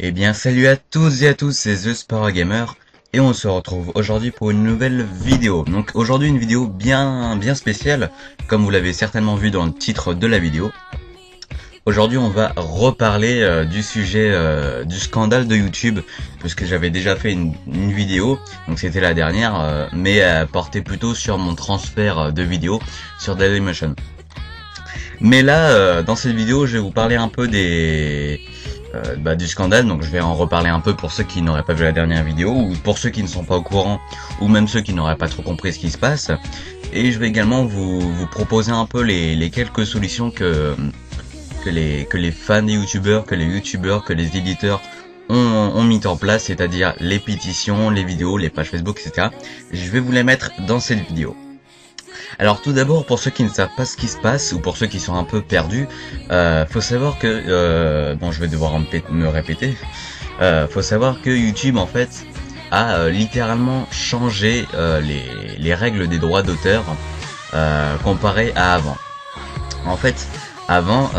Eh bien salut à tous et à tous, c'est The Spara Gamer et on se retrouve aujourd'hui pour une nouvelle vidéo. Donc aujourd'hui une vidéo bien spéciale, comme vous l'avez certainement vu dans le titre de la vidéo. Aujourd'hui on va reparler du sujet du scandale de YouTube, puisque j'avais déjà fait une vidéo, donc c'était la dernière, mais elle portait plutôt sur mon transfert de vidéos sur Dailymotion. Mais là, dans cette vidéo, je vais vous parler un peu du scandale, donc je vais en reparler un peu pour ceux qui n'auraient pas vu la dernière vidéo, ou pour ceux qui ne sont pas au courant, ou même ceux qui n'auraient pas trop compris ce qui se passe. Et je vais également vous proposer un peu les quelques solutions que les fans des youtubeurs, que les éditeurs ont mis en place, c'est-à-dire les pétitions, les vidéos, les pages Facebook, etc. Je vais vous les mettre dans cette vidéo. Alors tout d'abord, pour ceux qui ne savent pas ce qui se passe, ou pour ceux qui sont un peu perdus, faut savoir que, bon, je vais devoir me répéter, faut savoir que YouTube en fait a littéralement changé les règles des droits d'auteur comparé à avant. En fait, avant,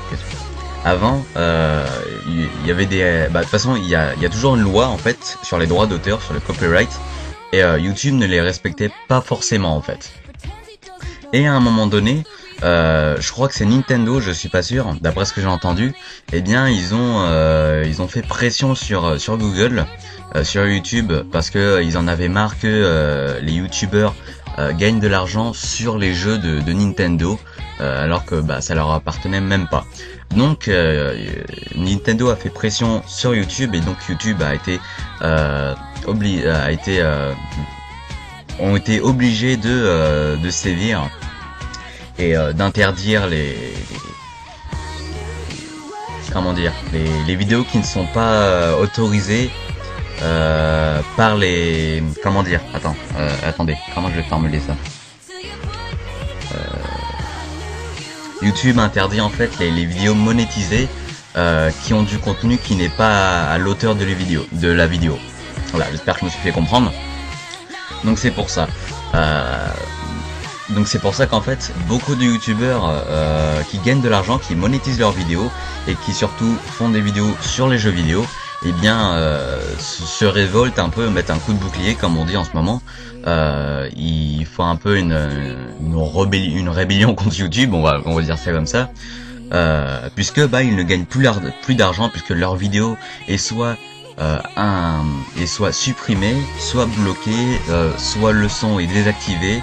il y avait de toute façon il y a toujours une loi en fait sur les droits d'auteur, sur le copyright, et YouTube ne les respectait pas forcément en fait. Et à un moment donné, je crois que c'est Nintendo, je suis pas sûr, d'après ce que j'ai entendu, eh bien ils ont fait pression sur Google, sur YouTube, parce que ils en avaient marre que les YouTubeurs gagnent de l'argent sur les jeux de Nintendo, alors que ça leur appartenait même pas. Donc Nintendo a fait pression sur YouTube, et donc YouTube ont été obligés de sévir et d'interdire les vidéos qui ne sont pas autorisées par les attendez, comment je vais formuler ça. YouTube interdit en fait les vidéos monétisées qui ont du contenu qui n'est pas à l'auteur de la vidéo. Voilà, j'espère que je me suis fait comprendre. Donc c'est pour ça. Donc c'est pour ça qu'en fait beaucoup de youtubeurs qui gagnent de l'argent, qui monétisent leurs vidéos et qui surtout font des vidéos sur les jeux vidéo, eh bien se révoltent un peu, mettent un coup de bouclier comme on dit en ce moment. Il faut un peu une rébellion contre YouTube, on va dire ça comme ça, puisque ils ne gagnent plus d'argent, puisque leur vidéo est soit supprimé, soit bloqué, soit le son est désactivé,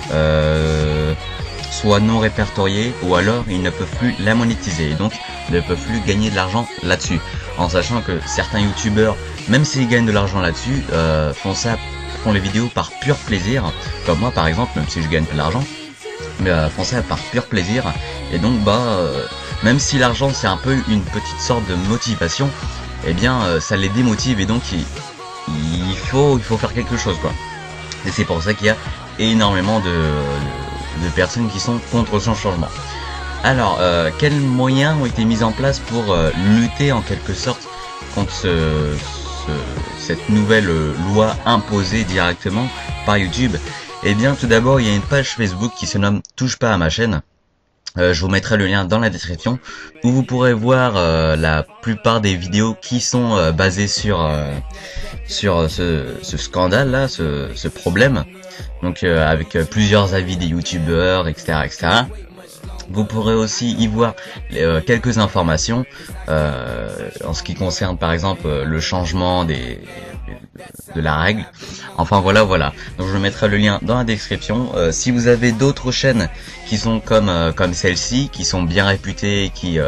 soit non répertorié, ou alors ils ne peuvent plus la monétiser, et donc ne peuvent plus gagner de l'argent là-dessus. En sachant que certains youtubeurs, même s'ils gagnent de l'argent là-dessus, font les vidéos par pur plaisir, comme moi par exemple, même si je gagne pas de l'argent, mais font ça par pur plaisir, et donc même si l'argent c'est un peu une petite sorte de motivation, eh bien ça les démotive, et donc il faut faire quelque chose quoi. Et c'est pour ça qu'il y a énormément de personnes qui sont contre son changement. Alors quels moyens ont été mis en place pour lutter en quelque sorte contre cette nouvelle loi imposée directement par YouTube? Eh bien tout d'abord, il y a une page Facebook qui se nomme Touche pas à ma chaîne. Je vous mettrai le lien dans la description, où vous pourrez voir la plupart des vidéos qui sont basées sur ce scandale là, ce problème. Donc avec plusieurs avis des youtubeurs, etc. Vous pourrez aussi y voir quelques informations en ce qui concerne par exemple le changement de la règle. Enfin voilà. Donc je mettrai le lien dans la description. Si vous avez d'autres chaînes qui sont comme celle-ci, qui sont bien réputées, qui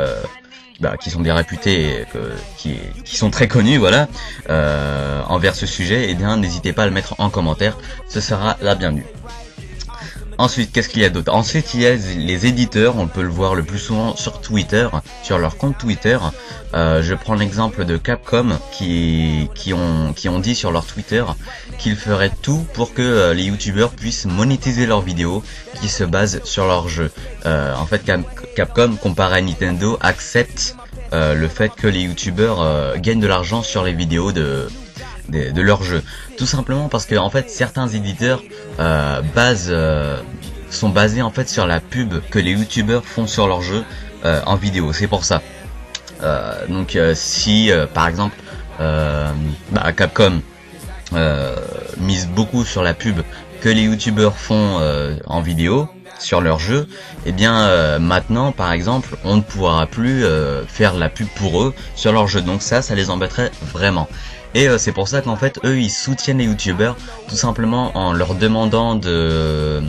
sont très connues, voilà, envers ce sujet, eh bien n'hésitez pas à le mettre en commentaire, ce sera la bienvenue. Ensuite, qu'est-ce qu'il y a d'autre? Ensuite, il y a les éditeurs, on peut le voir le plus souvent sur Twitter, sur leur compte Twitter. Je prends l'exemple de Capcom qui ont dit sur leur Twitter qu'ils feraient tout pour que les youtubeurs puissent monétiser leurs vidéos qui se basent sur leur jeu. En fait, Capcom, comparé à Nintendo, accepte le fait que les youtubeurs gagnent de l'argent sur les vidéos de leur jeu, tout simplement parce que en fait certains éditeurs sont basés en fait sur la pub que les youtubeurs font sur leur jeu en vidéo. C'est pour ça. Donc si par exemple Capcom mise beaucoup sur la pub que les youtubeurs font en vidéo sur leur jeu, et bien maintenant par exemple on ne pourra plus faire la pub pour eux sur leur jeu, donc ça les embêterait vraiment. Et c'est pour ça qu'en fait eux ils soutiennent les youtubeurs tout simplement en leur demandant de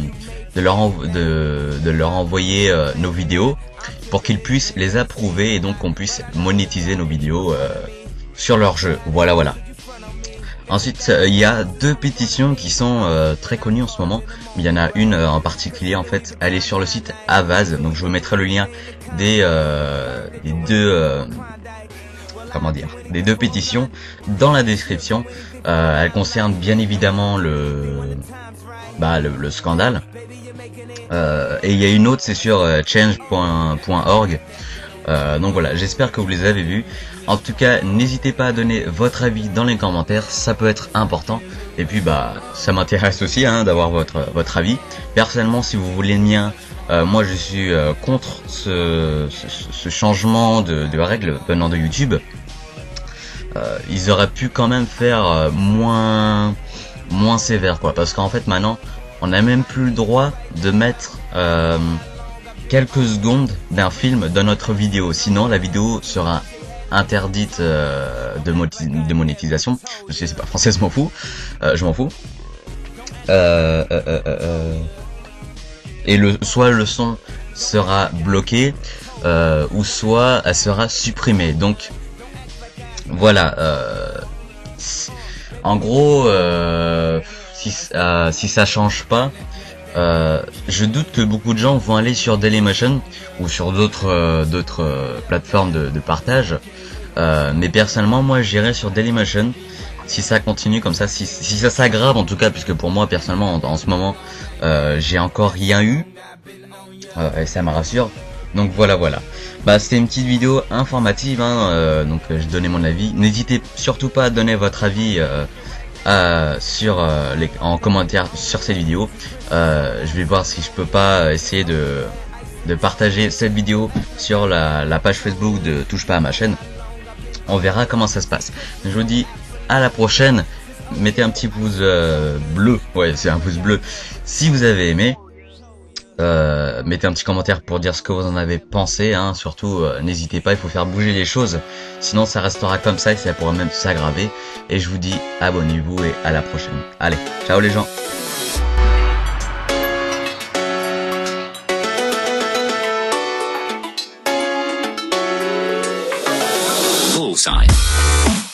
leur envoyer nos vidéos pour qu'ils puissent les approuver et donc qu'on puisse monétiser nos vidéos sur leur jeu. Voilà. Ensuite, il y a deux pétitions qui sont très connues en ce moment. Il y en a une en particulier, en fait, elle est sur le site Avaz. Donc, je vous mettrai le lien des deux pétitions dans la description. Elle concerne bien évidemment le scandale. Et il y a une autre, c'est sur change.org. Donc voilà, j'espère que vous les avez vus. En tout cas, n'hésitez pas à donner votre avis dans les commentaires, ça peut être important. Et puis ça m'intéresse aussi d'avoir votre avis. Personnellement, si vous voulez le mien, moi je suis contre ce changement de règles venant de YouTube. Ils auraient pu quand même faire moins sévère, quoi, parce qu'en fait maintenant on n'a même plus le droit de mettre quelques secondes d'un film dans notre vidéo, sinon la vidéo sera interdite de monétisation. Je sais pas français, je m'en fous. Et soit le son sera bloqué ou soit elle sera supprimée. Donc voilà, en gros si ça change pas, je doute que beaucoup de gens vont aller sur Dailymotion ou sur d'autres plateformes de partage. Mais personnellement, moi, j'irai sur Dailymotion si ça continue comme ça, si ça s'aggrave en tout cas, puisque pour moi, personnellement, en ce moment, j'ai encore rien eu, et ça me rassure. Donc voilà. C'était une petite vidéo informative, donc je donnais mon avis. N'hésitez surtout pas à donner votre avis en commentaire sur cette vidéo. Je vais voir si je peux pas essayer de partager cette vidéo sur la page Facebook de Touche pas à ma chaîne. On verra comment ça se passe. Je vous dis à la prochaine. Mettez un petit pouce bleu. Ouais, c'est un pouce bleu si vous avez aimé. Mettez un petit commentaire pour dire ce que vous en avez pensé, surtout n'hésitez pas, il faut faire bouger les choses, sinon ça restera comme ça et ça pourra même s'aggraver. Et je vous dis abonnez-vous et à la prochaine. Allez, ciao les gens. Bullseye.